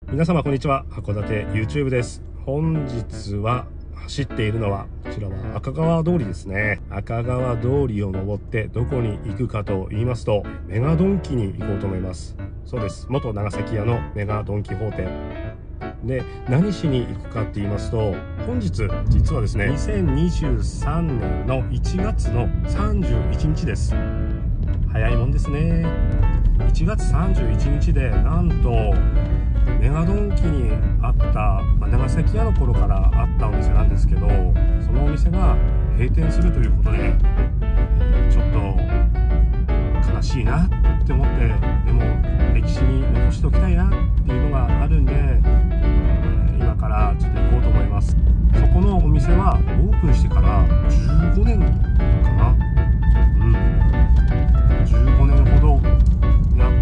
皆様こんにちは。函館 YouTube です。本日は走っているのはこちらは赤川通りですね。赤川通りを登ってどこに行くかと言いますと、メガドンキに行こうと思います。そうです、元長崎屋のメガドンキホーテで、何しに行くかって言いますと、本日実はですね2023年の1月の31日です。早いもんですね。1月31日でなんとメガドンキにあった、長崎屋の頃からあったお店なんですけど、そのお店が閉店するということで、ちょっと悲しいなって思って、でも歴史に残しておきたいなっていうのがあるんで、今からちょっと行こうと思います。そこのお店はオープンしてから15年かな、15年ほどやって、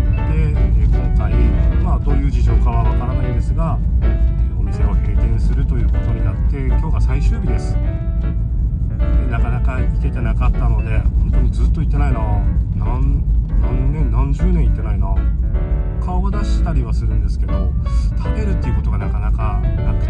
今回どういう事情かはわからないんですが、お店を閉店するということになって、今日が最終日です。なかなか行けてなかったので、本当にずっと行ってないな。何十年行ってないな。顔は出したりはするんですけど、食べるっていうことがなかなかなくて、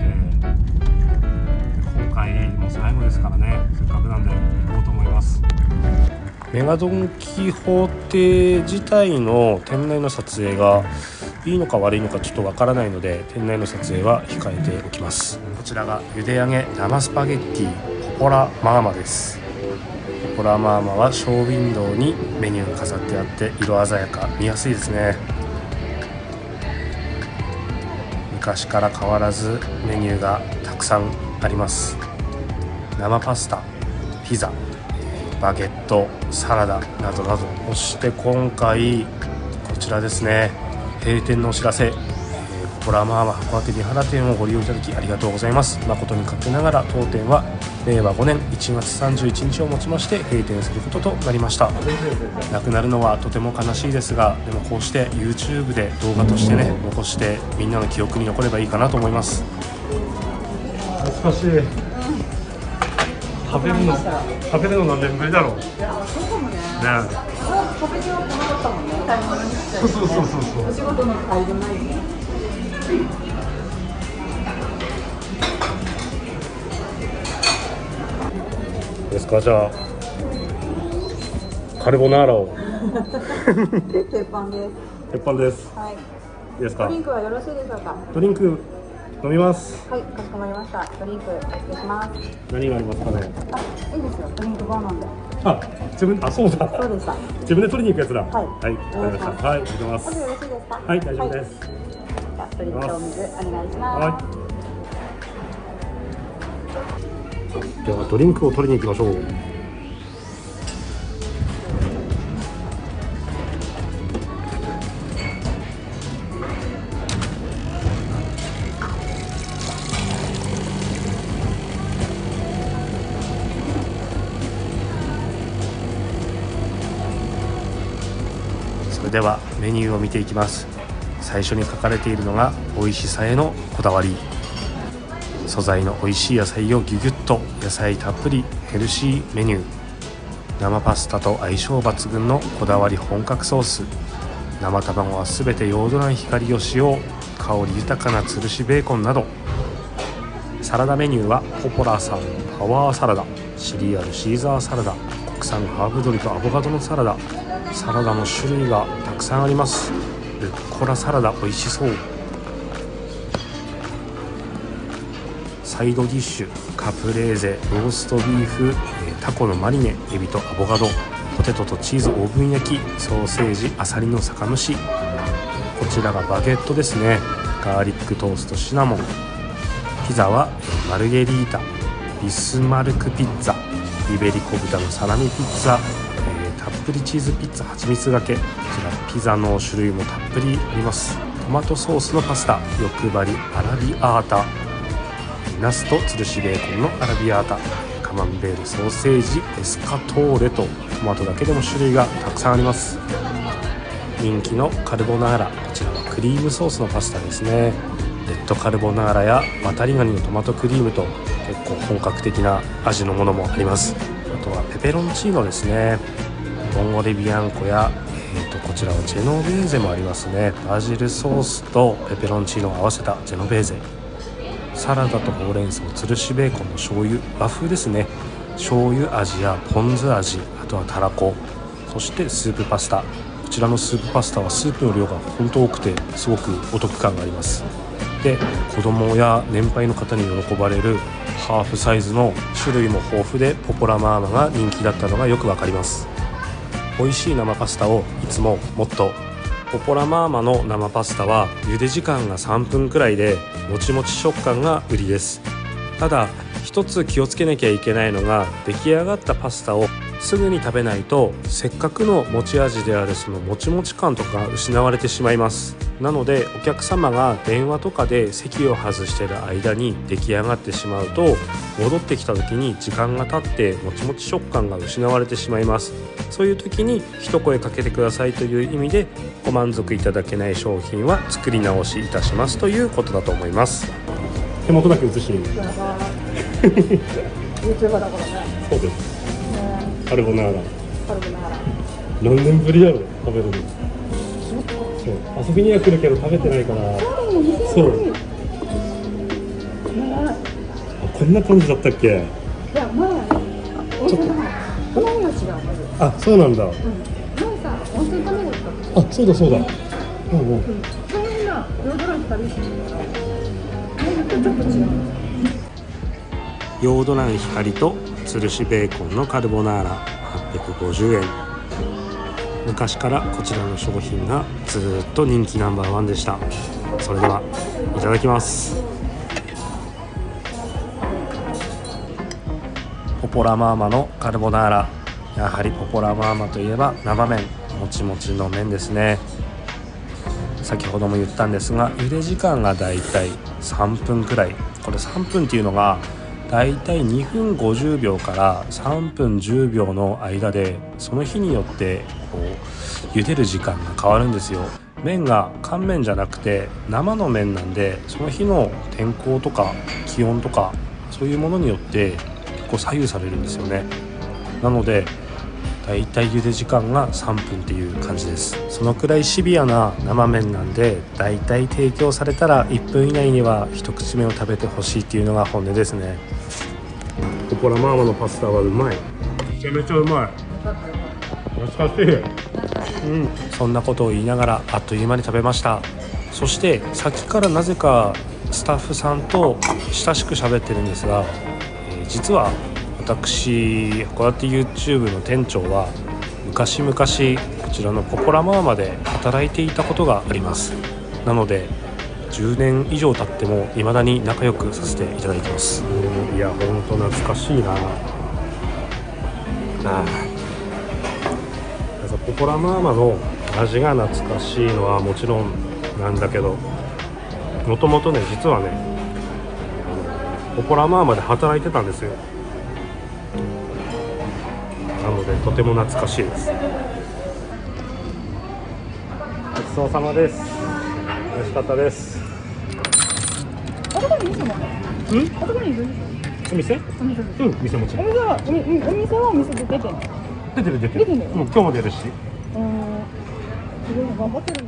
今回もう最後ですからね、せっかくなんで行こうと思います。メガドンキホーテ自体の店内の撮影がいいのか悪いのかちょっとわからないので、店内の撮影は控えておきます。こちらが茹で揚げ生スパゲッティポポラマーマです。ポポラマーマはショーウィンドウにメニューが飾ってあって、色鮮やか、見やすいですね。昔から変わらずメニューがたくさんあります。生パスタ、ピザ、バゲット、サラダなどなど、そして今回こちらですね、閉店のお知らせ、ポポラマーマ函館美原店をご利用いただきありがとうございます。誠に勝手ながら当店は令和5年1月31日をもちまして閉店することとなりました。なくなるのはとても悲しいですが、でもこうして YouTube で動画としてね残してみんなの記憶に残ればいいかなと思います。懐かしい。食べるの何年ぶりだろう。いや、そうかもね。食べては来なかったもんね。買い物に来たり、ね。そう。お仕事の帰り前に。ですか、じゃあカルボナーラを。鉄板です。鉄板です。はい。いいですか。ドリンクはよろしいでしょうか。ドリンク飲みます。はい、かしこまりました。ドリンクお付けします。何がありますかね。いいですよ。ドリンクバー飲んで。そうだ。そうでした。自分で取りに行くやつだ。はい。わかりました。はい、行きます。よろしいですか。はい、大丈夫です。じゃあドリンクとお水お願いします。はい。ではドリンクを取りに行きましょう。それではメニューを見ていきます。最初に書かれているのが美味しさへのこだわり。素材の美味しい野菜をギュギュッと、野菜たっぷりヘルシーメニュー。生パスタと相性抜群のこだわり本格ソース。生卵はすべてヨード卵光を使用。香り豊かなつるしベーコンなど。サラダメニューはポポラさんパワーサラダ、シリアルシーザーサラダ、国産ハーブ鶏とアボカドのサラダ。サラダの種類がたくさんあります。ルッコラサラダ美味しそう。サイドディッシュ、カプレーゼ、ローストビーフ、タコのマリネ、エビとアボカド、ポテトとチーズオーブン焼き、ソーセージ、アサリの酒蒸し。こちらがバゲットですね。ガーリックトースト、シナモン。ピザはマルゲリータ、ビスマルクピッツァ、イベリコ豚のサラミピッツァ、たっぷりチーズピッツァ蜂蜜がけ。こちらピザの種類もたっぷりあります。トマトソースのパスタ、欲張りアラビアータ、ナスとつるしベーコンのアラビアータ、カマンベールソーセージエスカトーレと、トマトだけでも種類がたくさんあります。人気のカルボナーラ、こちらはクリームソースのパスタですね。レッドカルボナーラや渡りガニのトマトクリームと、結構本格的な味のものもあります。あとはペペロンチーノですね。ボンゴレビアンコや、 とこちらはジェノベーゼもありますね。バジルソースとペペロンチーノを合わせたジェノベーゼ、サラダとほうれん草、つるしベーコンの醤油、和風ですね。醤油味やポン酢味、あとはたらこ、そしてスープパスタ。こちらのスープパスタはスープの量が本当多くてすごくお得感があります。で、子供や年配の方に喜ばれるハーフサイズの種類も豊富でポポラマーマが人気だったのがよくわかります。美味しい生パスタをいつももっと。ポポラマーマの生パスタは茹で時間が3分くらいでもちもち食感が売りです。ただ一つ気をつけなきゃいけないのが、出来上がったパスタをすぐに食べないとせっかくの持ち味であるそのもちもち感とかが失われてしまいます。なのでお客様が電話とかで席を外している間に出来上がってしまうと、戻ってきた時に時間が経ってもちもち食感が失われてしまいます。そういう時に一声かけてくださいという意味で、ご満足いただけない商品は作り直しいたしますということだと思います。手元だけ映してみる。 YouTuber だからね。 そうです。カルボナーラ。 カルボナーラ。 何年ぶりやろ食べるの。そう遊びには来るけど食べてないから。そう。こんな感じだったっけ。 いや前はね、ちょっと前は違う。 あ、そうなんだ。 前さ、温泉卵だった。 あ、そうだそうだ。 その今ヨードラン旅してるから、ちょっと違う。 ヨードラン光とつるしベーコンのカルボナーラ850円。昔からこちらの商品がずっと人気ナンバーワンでした。それではいただきます。ポポラマーマのカルボナーラ、やはりポポラマーマといえば生麺、もちもちの麺ですね。先ほども言ったんですが、茹で時間がだいたい3分くらい。これ3分っていうのがだいたい2分50秒から3分10秒の間で、その日によってこう茹でる時間が変わるんですよ。麺が乾麺じゃなくて生の麺なんで、その日の天候とか気温とかそういうものによって結構左右されるんですよね。なのでだいたい茹で時間が3分っていう感じです。そのくらいシビアな生麺なんで、だいたい提供されたら1分以内には一口目を食べてほしいっていうのが本音ですね。ポポラマーマのパスタはうまい。めちゃめちゃうまい。懐かしい。そんなことを言いながらあっという間に食べました。そして先からなぜかスタッフさんと親しく喋ってるんですが、実は私函館 YouTube の店長は昔々こちらのポポラマーマで働いていたことがあります。なので10年以上経っても未だに仲良くさせていただいてます。いや、ほんと懐かしいな。ポポラマーマの味が懐かしいのはもちろんなんだけど、もともとね、実はね、ポポラマーマで働いてたんですよ。なのでとても懐かしいです。ごちそうさまです。美味しかったです。 あそこに店もある。あそこにいる。 お店？店もちろん。 お店はお店で出てる。 出てる。今日も出るし。 頑張ってる。